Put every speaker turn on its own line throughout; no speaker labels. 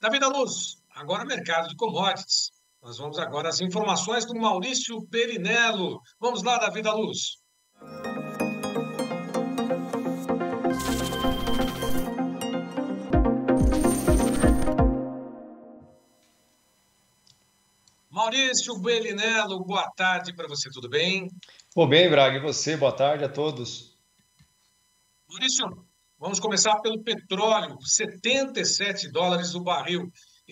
Davi da Luz, agora mercado de commodities. Nós vamos agora às informações do Maurício Perinello. Vamos lá, Davi da Luz. Maurício Perinello, boa tarde para você, tudo bem?
Vou bem, Braga, e você? Boa tarde a todos.
Maurício, vamos começar pelo petróleo, $77 o barril.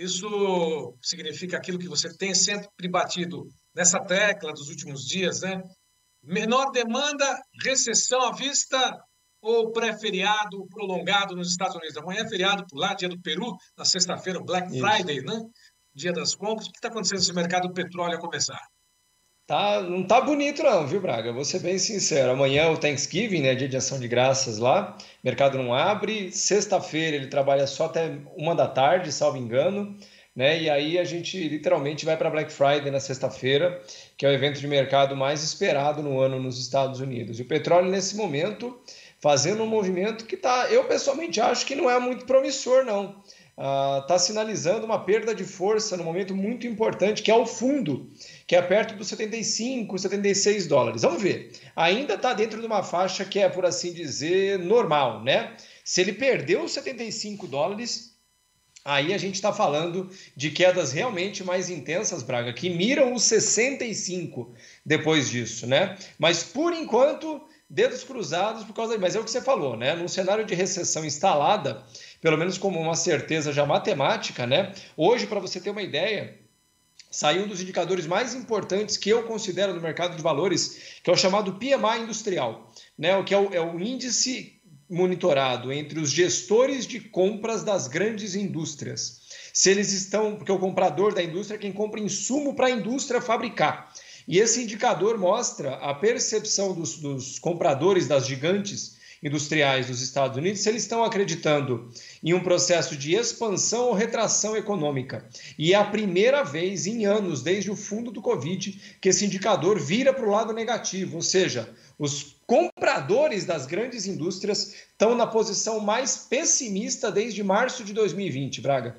Isso significa aquilo que você tem sempre batido nessa tecla dos últimos dias, né? Menor demanda, recessão à vista ou pré-feriado prolongado nos Estados Unidos? Amanhã é feriado por lá, dia do Peru, na sexta-feira, o Black Friday, né? Dia das compras. O que está acontecendo nesse mercado do petróleo a começar?
Não tá bonito não, viu, Braga? Vou ser bem sincero. Amanhã é o Thanksgiving, né? Dia de ação de graças lá. O mercado não abre. Sexta-feira ele trabalha só até 1 da tarde, salvo engano. Né? E aí a gente literalmente vai para Black Friday na sexta-feira, que é o evento de mercado mais esperado no ano nos Estados Unidos. E o petróleo, nesse momento, fazendo um movimento que eu pessoalmente acho que não é muito promissor, não. Está sinalizando uma perda de força no momento muito importante, que é o fundo, que é perto dos 75, $76. Vamos ver. Ainda está dentro de uma faixa que é, por assim dizer, normal, né? Se ele perdeu os $75, aí a gente está falando de quedas realmente mais intensas, Braga, que miram os 65 depois disso, né? Mas por enquanto, dedos cruzados por causa. Mas é o que você falou, né? Num cenário de recessão instalada, pelo menos como uma certeza já matemática, né? Hoje, para você ter uma ideia, saiu um dos indicadores mais importantes que eu considero no mercado de valores, que é o chamado PMI industrial, né? O que é o índice monitorado entre os gestores de compras das grandes indústrias. Se eles estão, porque o comprador da indústria é quem compra insumo para a indústria fabricar. E esse indicador mostra a percepção dos compradores das gigantes industriais dos Estados Unidos, se eles estão acreditando em um processo de expansão ou retração econômica. E é a primeira vez em anos, desde o fundo do Covid, que esse indicador vira para o lado negativo, ou seja, os compradores das grandes indústrias estão na posição mais pessimista desde março de 2020, Braga.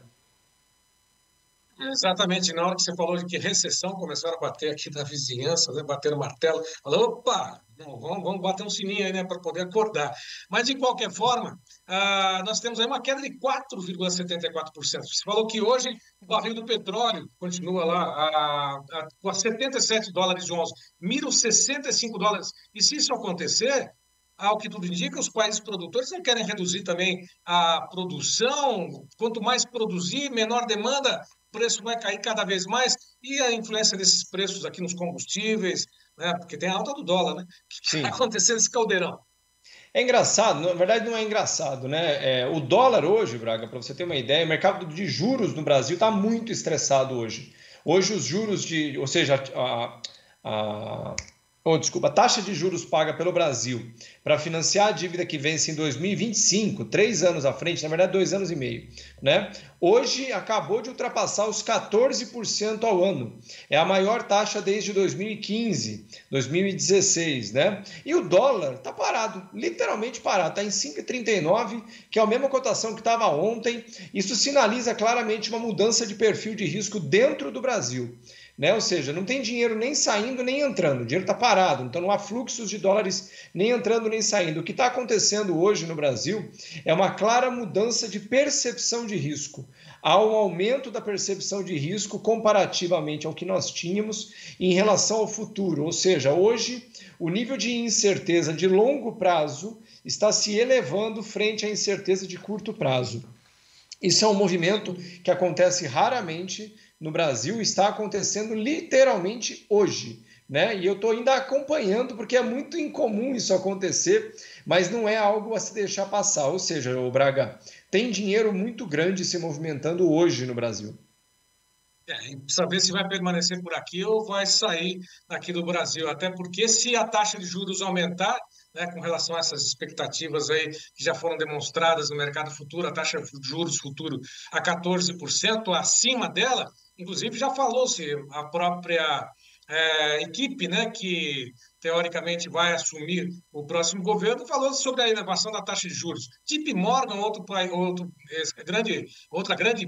Exatamente, na hora que você falou de que recessão, começaram a bater aqui na vizinhança, né? Bater no martelo, falando, opa, não, vamos bater um sininho aí, né, para poder acordar. Mas, de qualquer forma, nós temos aí uma queda de 4,74%. Você falou que hoje o barril do petróleo continua lá a $77 de onça, mira os $65. E se isso acontecer, ao que tudo indica, os países produtores não querem reduzir também a produção. Quanto mais produzir, menor demanda, o preço vai cair cada vez mais. E a influência desses preços aqui nos combustíveis, né? Porque tem a alta do dólar, né? O que está acontecendo nesse caldeirão?
É engraçado, na verdade não é engraçado, né? O dólar hoje, Braga, para você ter uma ideia, o mercado de juros no Brasil está muito estressado hoje. Hoje os juros ou seja, a taxa de juros paga pelo Brasil para financiar a dívida que vence em 2025, 3 anos à frente, na verdade 2 anos e meio, né? Hoje acabou de ultrapassar os 14% ao ano. É a maior taxa desde 2015, 2016, né? E o dólar está parado, literalmente parado, está em 5,39, que é a mesma cotação que estava ontem. Isso sinaliza claramente uma mudança de perfil de risco dentro do Brasil. Né? Ou seja, não tem dinheiro nem saindo nem entrando, o dinheiro está parado, então não há fluxos de dólares nem entrando nem saindo. O que está acontecendo hoje no Brasil é uma clara mudança de percepção de risco. Há um aumento da percepção de risco comparativamente ao que nós tínhamos em relação ao futuro, ou seja, hoje o nível de incerteza de longo prazo está se elevando frente à incerteza de curto prazo. Isso é um movimento que acontece raramente no Brasil, está acontecendo literalmente hoje, né? E eu estou ainda acompanhando, porque é muito incomum isso acontecer, mas não é algo a se deixar passar. Ou seja, o Braga, tem dinheiro muito grande se movimentando hoje no Brasil.
Saber se vai permanecer por aqui ou vai sair aqui do Brasil. Até porque se a taxa de juros aumentar, né, com relação a essas expectativas aí que já foram demonstradas no mercado futuro, a taxa de juros futuro a 14%, acima dela, inclusive já falou-se a própria equipe, né, que teoricamente vai assumir o próximo governo, falou sobre a elevação da taxa de juros. JP Morgan, outra grande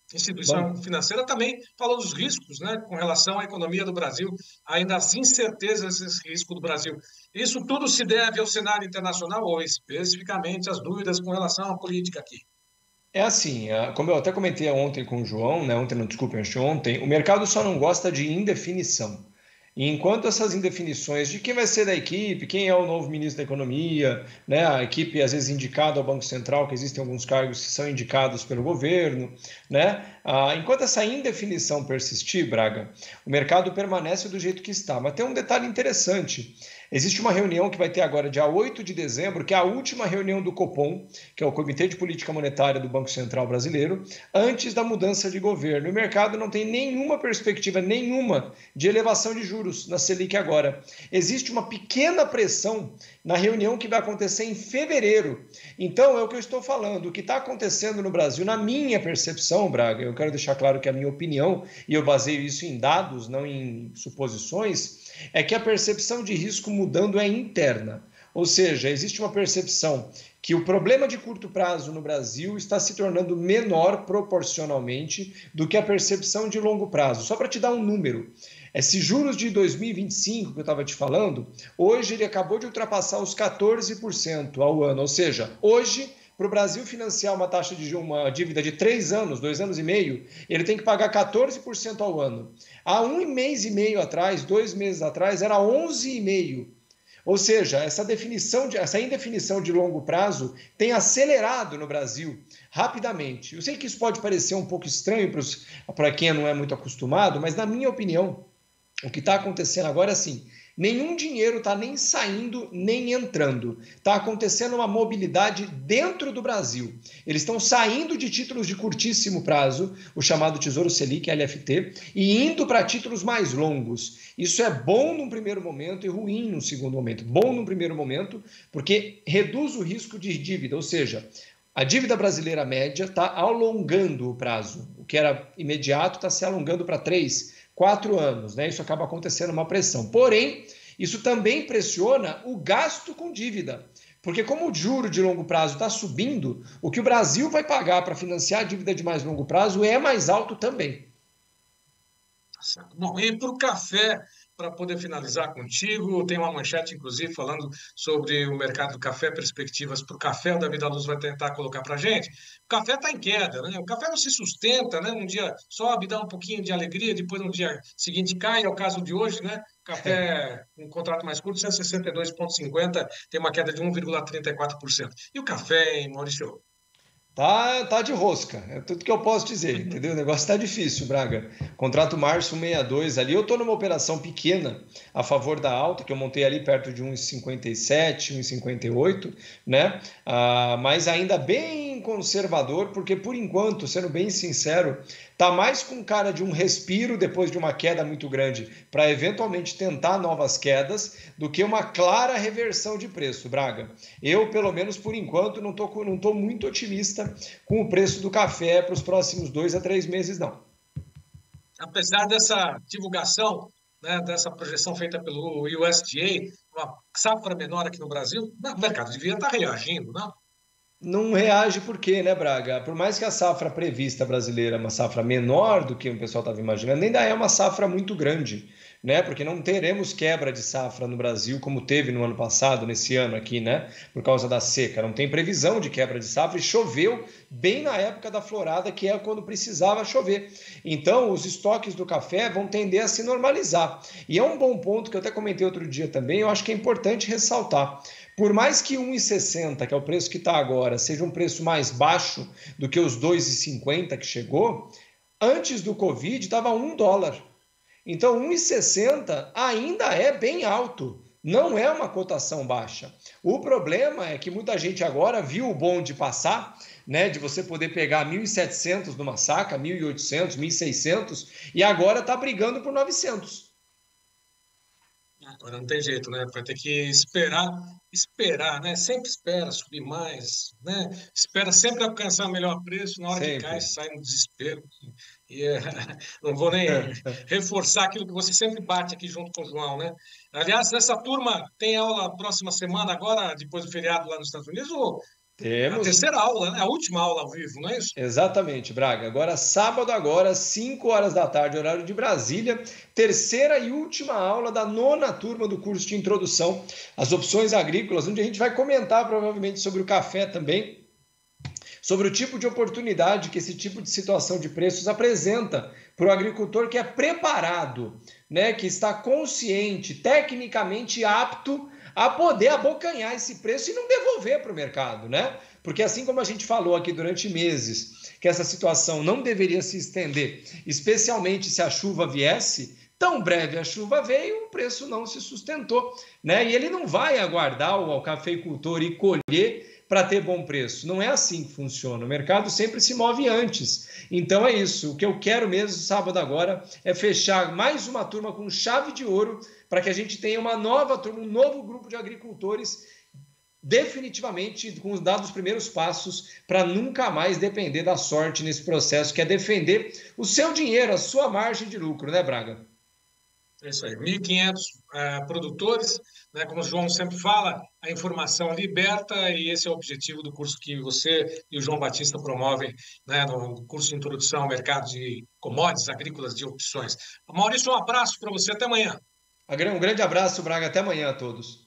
instituição
Bom,
financeira, também falou dos riscos, né, com relação à economia do Brasil, ainda as incertezas desse risco do Brasil. Isso tudo se deve ao cenário internacional ou especificamente às dúvidas com relação à política aqui?
é assim, como eu até comentei ontem com o João, né? Ontem, não, desculpa, ontem, o mercado só não gosta de indefinição. E enquanto essas indefinições de quem vai ser da equipe, quem é o novo ministro da Economia, né? A equipe às vezes indicada ao Banco Central, que existem alguns cargos que são indicados pelo governo, né? Enquanto essa indefinição persistir, Braga, o mercado permanece do jeito que está. Mas tem um detalhe interessante. Existe uma reunião que vai ter agora, dia 8 de dezembro, que é a última reunião do Copom, que é o Comitê de Política Monetária do Banco Central Brasileiro, antes da mudança de governo. E o mercado não tem nenhuma perspectiva, nenhuma, de elevação de juros na Selic agora. Existe uma pequena pressão na reunião que vai acontecer em fevereiro. Então, é o que eu estou falando. O que está acontecendo no Brasil, na minha percepção, Braga, eu quero deixar claro que é a minha opinião, e eu baseio isso em dados, não em suposições, é que a percepção de risco mudando é interna. Ou seja, existe uma percepção que o problema de curto prazo no Brasil está se tornando menor proporcionalmente do que a percepção de longo prazo. Só para te dar um número, esse juros de 2025 que eu estava te falando, hoje ele acabou de ultrapassar os 14% ao ano. Ou seja, hoje, para o Brasil financiar uma taxa de uma dívida de 3 anos, 2 anos e meio, ele tem que pagar 14% ao ano. Há um mês e meio atrás, 2 meses atrás, era 11,5%. Ou seja, essa indefinição de longo prazo tem acelerado no Brasil rapidamente. Eu sei que isso pode parecer um pouco estranho para quem não é muito acostumado, mas na minha opinião, o que está acontecendo agora é assim, nenhum dinheiro está nem saindo, nem entrando. Está acontecendo uma mobilidade dentro do Brasil. Eles estão saindo de títulos de curtíssimo prazo, o chamado Tesouro Selic, LFT, e indo para títulos mais longos. Isso é bom num primeiro momento e ruim num segundo momento. Bom num primeiro momento, porque reduz o risco de dívida, ou seja, a dívida brasileira média está alongando o prazo. O que era imediato está se alongando para 3, 4 anos, né? Isso acaba acontecendo uma pressão. Porém, isso também pressiona o gasto com dívida. Porque como o juro de longo prazo está subindo, o que o Brasil vai pagar para financiar a dívida de mais longo prazo é mais alto também.
Bom, e para o café, para poder finalizar contigo, tem uma manchete, inclusive, falando sobre o mercado do café, perspectivas para o café, o Davi da Luz vai tentar colocar para a gente. O café está em queda, né? O café não se sustenta, né? Um dia sobe, dá um pouquinho de alegria, depois no dia seguinte cai, é o caso de hoje, né? Café, um contrato mais curto, 162,50, tem uma queda de 1,34%. E o café, hein, Maurício?
Tá de rosca, é tudo que eu posso dizer, entendeu? O negócio tá difícil, Braga. Contrato março 162 ali, eu tô numa operação pequena a favor da alta, que eu montei ali perto de 1,57, 1,58, né? Mas ainda bem conservador, porque por enquanto, sendo bem sincero, tá mais com cara de um respiro depois de uma queda muito grande para eventualmente tentar novas quedas do que uma clara reversão de preço, Braga. Eu, pelo menos por enquanto, não tô muito otimista com o preço do café para os próximos 2 a 3 meses, não.
Apesar dessa divulgação, né, dessa projeção feita pelo USDA, uma safra menor aqui no Brasil, o mercado devia estar reagindo, não?
Não reage por quê, né, Braga? Por mais que a safra prevista brasileira é uma safra menor do que o pessoal estava imaginando, ainda é uma safra muito grande, né? Porque não teremos quebra de safra no Brasil como teve no ano passado, nesse ano aqui, né? Por causa da seca. Não tem previsão de quebra de safra e choveu bem na época da florada, que é quando precisava chover. Então, os estoques do café vão tender a se normalizar. E é um bom ponto que eu até comentei outro dia também, eu acho que é importante ressaltar. Por mais que 1,60, que é o preço que está agora, seja um preço mais baixo do que os 2,50 que chegou, antes do Covid estava $1. Então, 1,60 ainda é bem alto, não é uma cotação baixa. O problema é que muita gente agora viu o bonde passar, né, de você poder pegar 1.700 numa saca, 1.800, 1.600, e agora está brigando por 900.
Agora não tem jeito, né? Vai ter que esperar, né? Sempre espera subir mais, né? Espera sempre alcançar o melhor preço, na hora que cai,
Sempre.
sai no desespero. E não vou nem reforçar aquilo que você sempre bate aqui junto com o João, né? Aliás, essa turma tem aula próxima semana agora, depois do feriado lá nos Estados Unidos, ou A
Temos.
terceira aula, né? A última aula ao vivo, não é isso?
Exatamente, Braga. Agora, sábado, agora, 5 horas da tarde, horário de Brasília, terceira e última aula da 9ª turma do curso de introdução às opções agrícolas, onde a gente vai comentar provavelmente sobre o café também, sobre o tipo de oportunidade que esse tipo de situação de preços apresenta para o agricultor que é preparado, né, que está consciente, tecnicamente apto a poder abocanhar esse preço e não devolver para o mercado, né? Porque assim como a gente falou aqui durante meses, que essa situação não deveria se estender, especialmente se a chuva viesse, tão breve a chuva veio, o preço não se sustentou, né? E ele não vai aguardar o cafeicultor e colher para ter bom preço. Não é assim que funciona. O mercado sempre se move antes. Então é isso. O que eu quero mesmo sábado agora é fechar mais uma turma com chave de ouro para que a gente tenha uma nova turma, um novo grupo de agricultores definitivamente com os dados primeiros passos para nunca mais depender da sorte nesse processo, que é defender o seu dinheiro, a sua margem de lucro, né, Braga?
É isso aí, 1.500 produtores, né? Como o João sempre fala, a informação liberta e esse é o objetivo do curso que você e o João Batista promovem, né? No curso de introdução ao mercado de commodities agrícolas de opções. Maurício, um abraço para você, até amanhã.
Um grande abraço, Braga, até amanhã a todos.